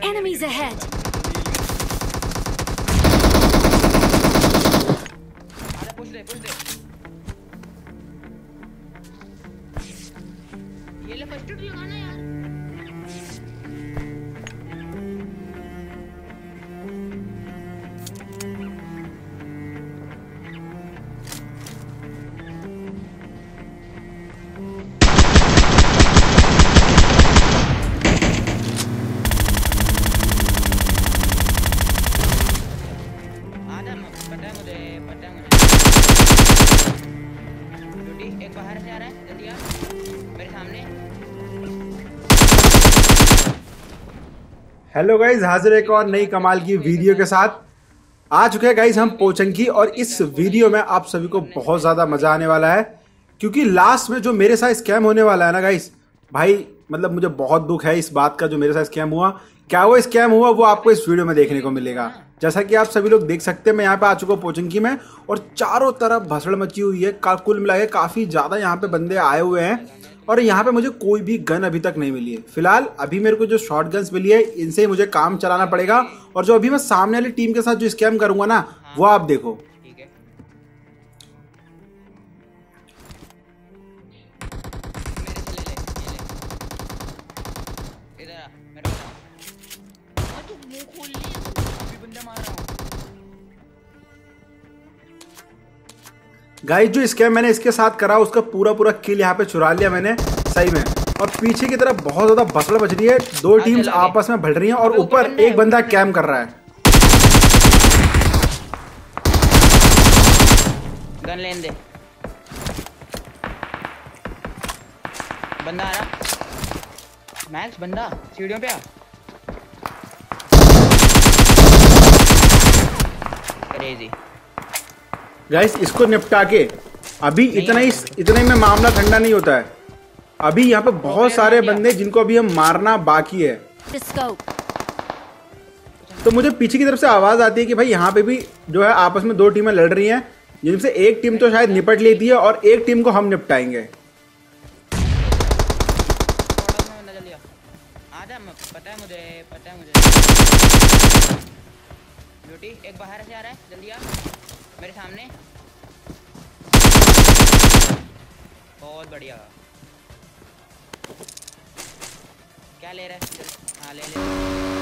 Enemies ahead. आजा push दे ये ले फर्स्ट एड लगाना यार। एक बाहर से आ रहा है, जल्दी आ मेरे सामने। हेलो गाइज, हाजिर एक और नई कमाल की वीडियो के साथ आ चुके हैं गाइज हम पोचंकी। और इस वीडियो में आप सभी को बहुत ज़्यादा मज़ा आने वाला है, क्योंकि लास्ट में जो मेरे साथ स्कैम होने वाला है ना गाइज, भाई मतलब मुझे बहुत दुख है इस बात का। जो मेरे साथ स्कैम हुआ, क्या वो स्कैम हुआ वो आपको इस वीडियो में देखने को मिलेगा। जैसा कि आप सभी लोग देख सकते हैं, मैं यहाँ पे आ चुका हूँ पोचंकी में और चारों तरफ भसड़ मची हुई है। कुल मिला के काफ़ी ज़्यादा यहाँ पे बंदे आए हुए हैं और यहाँ पे मुझे कोई भी गन अभी तक नहीं मिली है। फिलहाल अभी मेरे को जो शॉर्ट गन्स मिली है इनसे ही मुझे काम चलाना पड़ेगा। और जो अभी मैं सामने वाली टीम के साथ जो स्कैम करूंगा ना, वो आप देखो। ठीक है, मेरे से ले ले, ये ले। इधर आ, मेरे पास। तू मुंह खोल ली, अभी बंदा मार रहा हूँ। गाइस जो स्कैम मैंने इसके साथ करा उसका पूरा किल यहाँ पे चुरा लिया मैंने सही में। और पीछे की तरफ बहुत ज्यादा भसड़ बच रही है, दो टीम्स आपस में भिड़ रही हैं और ऊपर एक बंदा कैम कर रहा है। गन लेने दे, बंदा आ रहा। मैक्स बंदा सीढ़ियों पे आ। क्रेजी गाइस इसको निपटा के अभी इतना ही में मामला ठंडा नहीं होता है। अभी यहाँ पे बहुत सारे बंदे जिनको अभी हम मारना बाकी है। तो मुझे पीछे की तरफ से आवाज आती है कि भाई यहाँ पे भी जो है आपस में दो टीमें लड़ रही हैं, जिनसे एक टीम तो शायद निपट लेती है और एक टीम को हम निपटाएंगे। पता है मुझे ब्यूटी एक बाहर से आ रहा है, जल्दी आ मेरे सामने। बहुत बढ़िया, क्या ले रहा है? हाँ ले ले।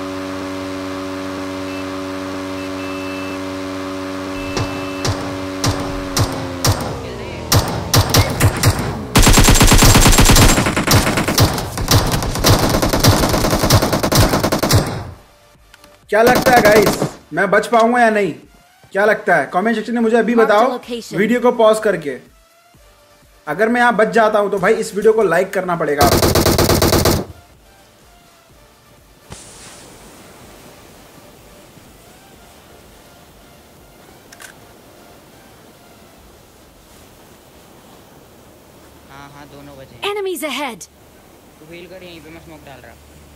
क्या लगता है गाइस, मैं बच पाऊंगा या नहीं? क्या लगता है कमेंट सेक्शन में मुझे अभी बताओ, वीडियो को पॉज करके। अगर मैं यहाँ बच जाता हूं तो भाई इस वीडियो को लाइक करना पड़ेगा आपको। हाँ दोनों बचे। Enemies ahead. तू हील कर, यहीं पे मैं स्मोक डाल रहा।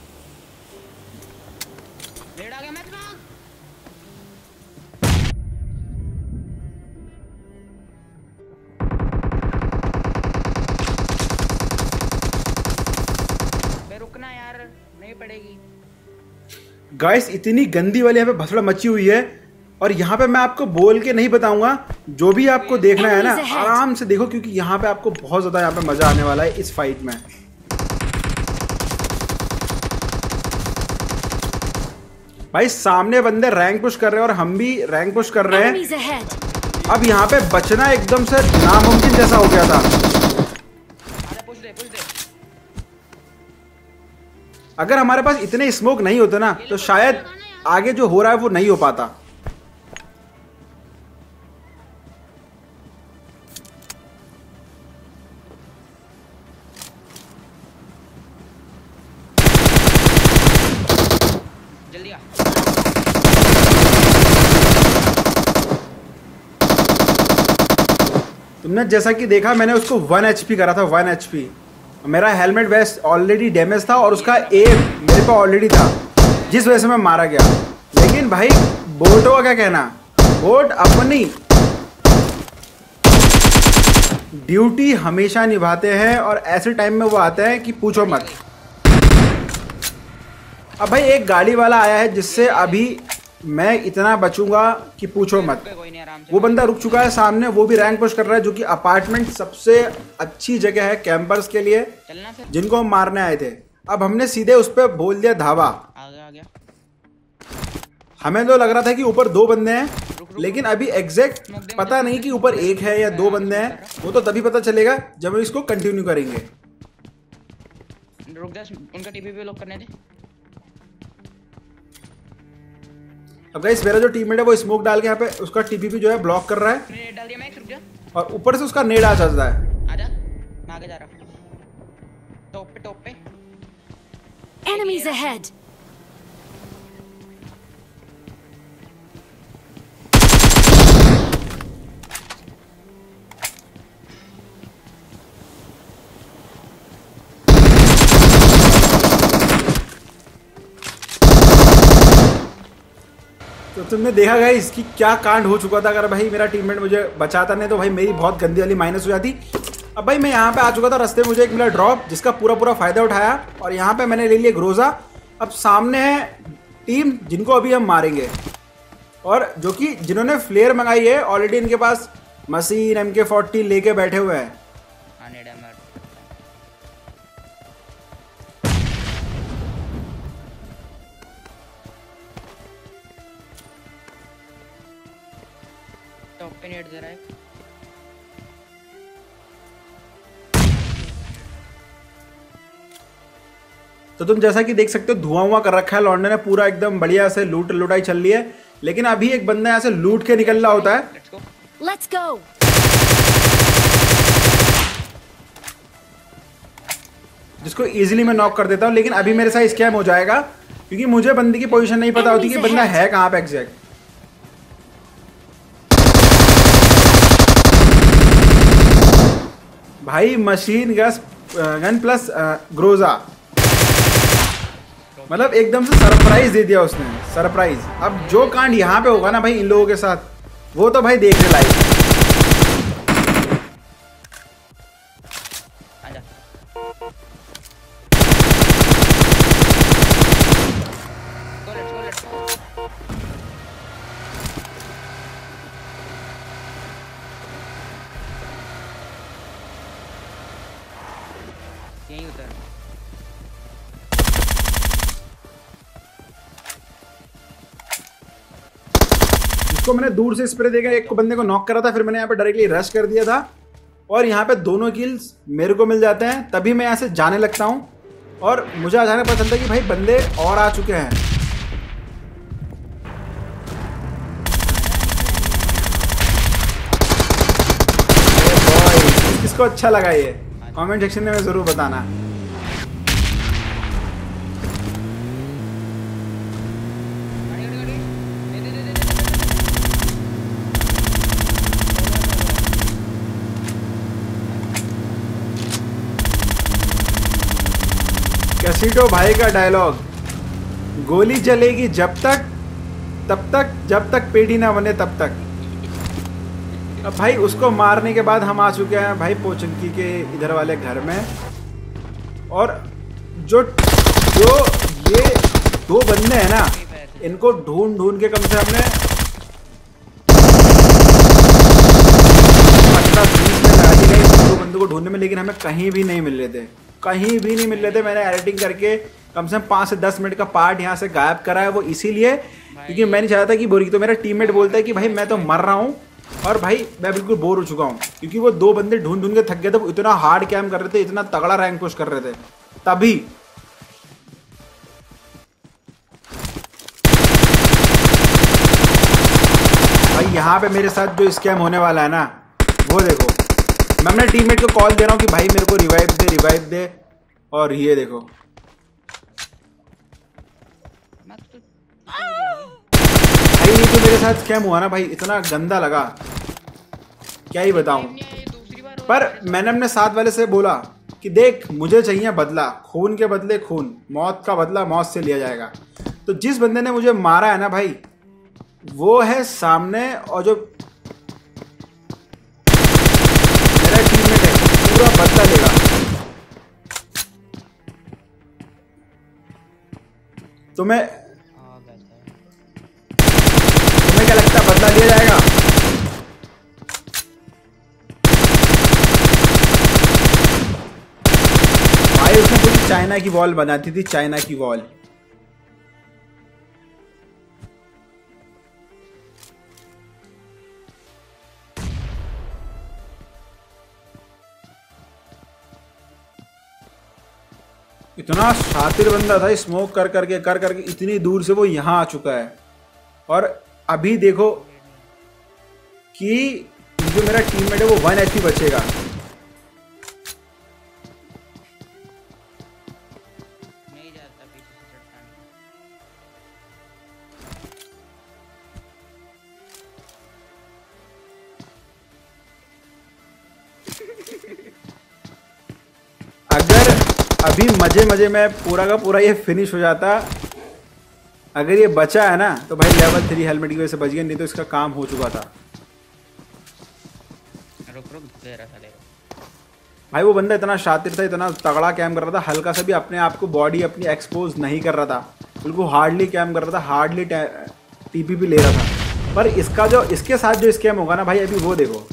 लेट आ गया मैं भाग। रुकना यार, नहीं पड़ेगी। गाइस इतनी गंदी वाली यहाँ पे भसड़ मची हुई है और यहाँ पे मैं आपको बोल के नहीं बताऊंगा। जो भी आपको देखना है ना आराम से देखो, क्योंकि यहाँ पे आपको बहुत ज्यादा यहाँ पे मजा आने वाला है इस फाइट में। भाई सामने बंदे रैंक पुश कर रहे हैं और हम भी रैंक पुश कर रहे हैं। अब यहाँ पे बचना एकदम से नामुमकिन जैसा हो गया था। पुश दे। अगर हमारे पास इतने स्मोक नहीं होते ना तो शायद आगे जो हो रहा है वो नहीं हो पाता। जल्दी आ। तुमने जैसा कि देखा मैंने उसको 1 HP करा था, 1 HP। मेरा हेलमेट वेस्ट ऑलरेडी डैमेज था और उसका एम मेरे पे ऑलरेडी था, जिस वजह से मैं मारा गया। लेकिन भाई बोटों का क्या कहना, बोट अपनी ड्यूटी हमेशा निभाते हैं और ऐसे टाइम में वो आते हैं कि पूछो मत। अब भाई एक गाड़ी वाला आया है जिससे अभी मैं इतना बचूंगा कि पूछो मत। कोई नहीं, आराम से। वो बंदा रुक चुका है सामने, वो भी रैंक पुश कर रहा है, जो कि अपार्टमेंट सबसे अच्छी जगह है कैंपर्स के लिए चलना फिर। जिनको हम मारने आए थे। अब हमने सीधे उस पर बोल दिया धावा। आ गया आ गया। हमें तो लग रहा था कि ऊपर 2 बंदे हैं, रुक। लेकिन अभी एग्जैक्ट पता नहीं कि ऊपर 1 है या 2 बंदे हैं। वो तो तभी पता चलेगा जब हम इसको कंटिन्यू करेंगे। रुक जा, उनका टीपी पे लॉक करने दे। अब गाइस मेरा जो टीममेट है वो स्मोक डाल के यहाँ पे उसका टीपीपी जो है ब्लॉक कर रहा है, ग्रेनेड डाल दिया मैं, रुक जा। और ऊपर से उसका नेड आ जाता है। आजा, मैं आगे जा रहा हूं। टॉप पे। Enemies ahead. तो तुमने देखा गाइस कि क्या कांड हो चुका था। अगर भाई मेरा टीममेट मुझे बचाता नहीं तो भाई मेरी बहुत गंदी वाली माइनस हो जाती। अब भाई मैं यहाँ पे आ चुका था, रास्ते में मुझे एक मिला ड्रॉप जिसका पूरा फायदा उठाया, और यहाँ पे मैंने ले लिया ग्रोजा। अब सामने है टीम जिनको अभी हम मारेंगे, और जो कि जिन्होंने फ्लेयर मंगाई है ऑलरेडी इनके पास मशीन MK40 लेके बैठे हुए हैं। टॉप पे नेट दे रहा है। तो तुम जैसा कि देख सकते हो धुआं कर रखा है लौंडे ने पूरा, एकदम बढ़िया से लुटाई चल रही है। लेकिन अभी एक बंदा यहाँ से लूट के निकल रहा होता है। Let's go. जिसको इजीली मैं नॉक कर देता हूँ, लेकिन अभी मेरे साथ स्कैम हो जाएगा क्योंकि मुझे बंदे की पोजीशन नहीं पता होती कि बंदा है कहाँ पे एग्जैक्ट। भाई मशीन गन प्लस ग्रोजा, मतलब एकदम से सरप्राइज दे दिया उसने, सरप्राइज। अब जो कांड यहाँ पे होगा ना भाई इन लोगों के साथ, वो तो भाई देखने लायक। यहीं उतर। जिसको मैंने दूर से स्प्रे देकर एक को बंदे को नॉक करा था, फिर मैंने यहाँ पे डायरेक्टली रश कर दिया था, और यहाँ पे दोनों किल्स मेरे को मिल जाते हैं। तभी मैं यहाँ से जाने लगता हूँ, और मुझे अचानक पता चलता है कि भाई बंदे और आ चुके हैं। किसको अच्छा लगा ये कमेंट सेक्शन में जरूर बताना। कैसीटो भाई का डायलॉग, गोली चलेगी जब तक तब तक, जब तक पेटी ना बने तब तक। अब भाई उसको मारने के बाद हम आ चुके हैं भाई पोचंकी के इधर वाले घर में, और जो ये 2 बंदे हैं ना, इनको ढूंढ के कम से हमने 15-20 मिनट लगा दी गई 2 बंदों को ढूंढने में, लेकिन हमें कहीं भी नहीं मिल रहे थे, कहीं भी नहीं मिल रहे थे। मैंने एडिटिंग करके कम से कम 5 से 10 मिनट का पार्ट यहाँ से गायब करा है, वो इसीलिए क्योंकि मैं नहीं चाहता था कि बोरी, तो मेरा टीममेट बोलता है कि भाई मैं तो मर रहा हूँ, और भाई मैं बिल्कुल बोर हो चुका हूँ, क्योंकि वो 2 बंदे ढूंढ के थक गए थे। वो इतना हार्ड कैम कर रहे थे, इतना तगड़ा रैंक पुश कर रहे थे तभी। भाई यहाँ पे मेरे साथ जो स्कैम होने वाला है ना, वो देखो। मैं अपने टीममेट को कॉल दे रहा हूँ कि भाई मेरे को रिवाइव दे, और ये देखो भाई ये जो मेरे साथ स्कैम हुआ ना भाई, इतना गंदा लगा क्या ही बताऊं। पर मैंने अपने साथ वाले से बोला कि देख मुझे चाहिए बदला, खून के बदले खून, मौत का बदला मौत से लिया जाएगा। तो जिस बंदे ने मुझे मारा है ना भाई, वो है सामने, और जो मेरा टीममेट है पूरा बदला लेगा। तुम्हें आ गया था। तुम्हें क्या लगता है बदला लिया जाएगा? भाई उसने पूरी चाइना की वॉल बनाती थी, चाइना की वॉल। इतना शातिर बंदा था, स्मोक कर करके इतनी दूर से वो यहां आ चुका है। और अभी देखो कि जो मेरा टीममेट है वो 1 HP बचेगा। नहीं जाता पीछे से चट्टान। अगर अभी मजे में पूरा का पूरा ये फिनिश हो जाता, अगर ये बचा है ना तो भाई लेवल 3 हेलमेट की वजह से बच गया, नहीं तो इसका काम हो चुका था। रुक रुक दे रहा था ले। भाई वो बंदा इतना शातिर था, इतना तगड़ा कैम कर रहा था, हल्का सा भी अपने आप को बॉडी अपनी एक्सपोज नहीं कर रहा था, बिल्कुल हार्डली कैम कर रहा था, हार्डली TPP ले रहा था। पर इसका जो इसके साथ जो स्कैम होगा ना भाई, अभी वो देखो,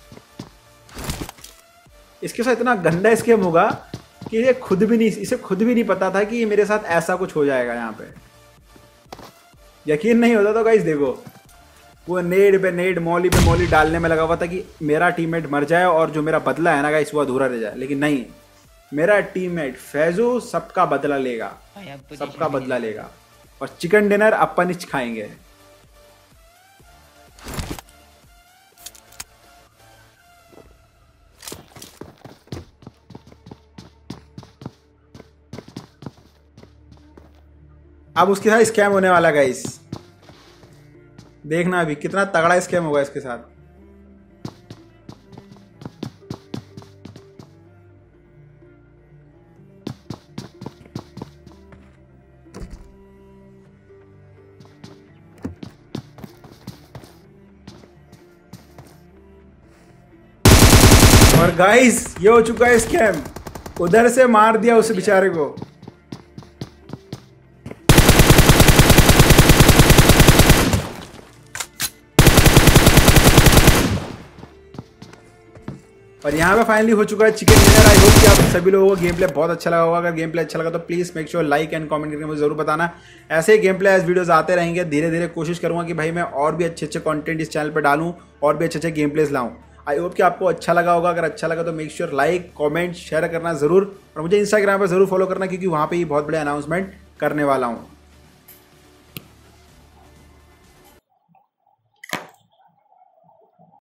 इसके साथ इतना गंदा स्कैम होगा कि इसे खुद भी नहीं पता था कि ये मेरे साथ ऐसा कुछ हो जाएगा। यहाँ पे यकीन नहीं होता तो गाइस देखो, वो नेड पे नेड, मौली पे मौली डालने में लगा हुआ था कि मेरा टीममेट मर जाए और जो मेरा बदला है ना गाइस वो अधूरा रह जाए। लेकिन नहीं, मेरा टीममेट फैजू सबका बदला लेगा, भाई अब तो सबका बदला लेगा और चिकन डिनर अपन ही खाएंगे। अब उसके साथ स्कैम होने वाला गाइस, देखना अभी कितना तगड़ा स्कैम होगा इसके साथ। और गाइस ये हो चुका है स्कैम, उधर से मार दिया उस बेचारे को। और यहाँ पे फाइनली हो चुका है चिकन डिनर। आई होप कि आप सभी लोगों को गेम प्ले बहुत अच्छा लगा होगा। अगर गेम प्ले अच्छा लगा तो please make sure like and comment करके मुझे जरूर बताना। ऐसे ही गेम प्ले एज वीडियोस आते रहेंगे, धीरे धीरे कोशिश करूंगा कि भाई मैं और भी अच्छे कंटेंट इस चैनल पर डालूं और भी अच्छे गेम प्लेस लाऊं। आई होप कि आपको अच्छा लगा होगा। अगर अच्छा लगा तो make sure like comment share करना जरूर, और मुझे इंस्टाग्राम पर जरूर फॉलो करना, क्योंकि वहाँ पर ही बहुत बड़े अनाउंसमेंट करने वाला हूँ।